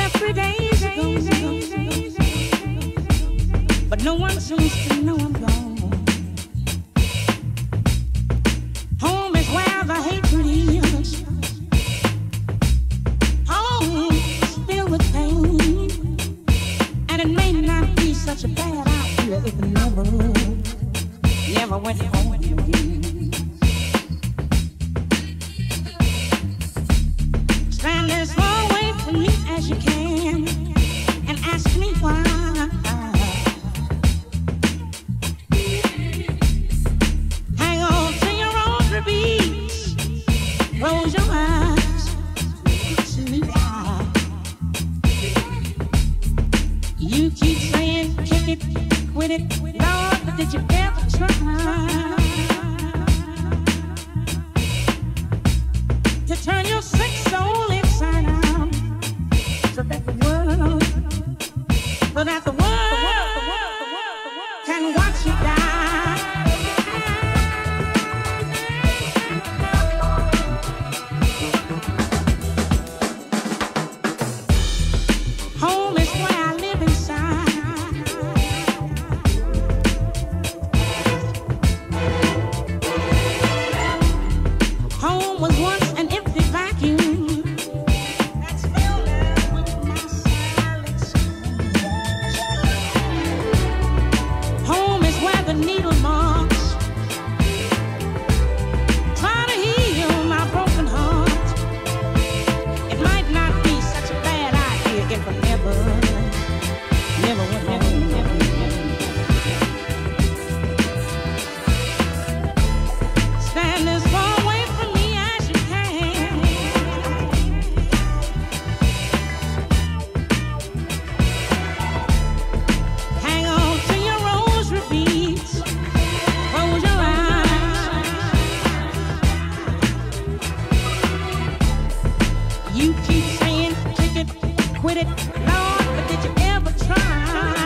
left 3 days ago, but no one seems to know I'm gone. Home is where the hatred is. Home is filled with pain, and it may not be such a bad idea if it never went home again. Stand as far away from me as you can and ask me why. Hang on to your rosary beads, close your eyes, see why. You keep saying kick it, quit it, Lord, but did you ever try to turn your sick soul inside out, so that the world can watch you die? Home is where I live inside. Home was once an empty vacuum that's filled with my silent screams. Home is where the needle marks try to heal my broken heart. It might not be such a bad idea if I never went home. Stand as far away from me as you can. Hang on to your rosary beads, close your eyes. You keep saying kick it, quit it, Lord, but did you ever try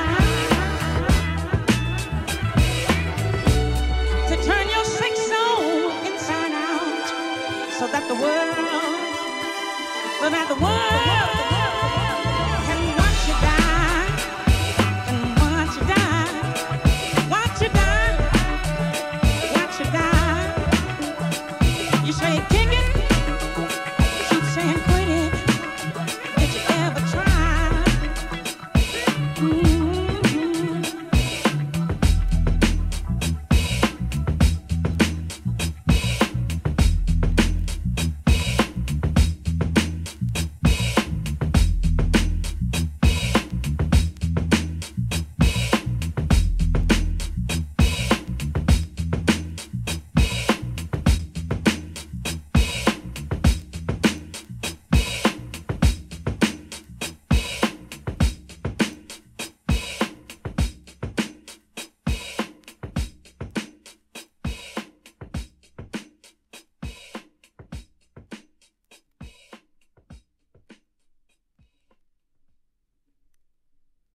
to turn your sick soul inside out, so that the world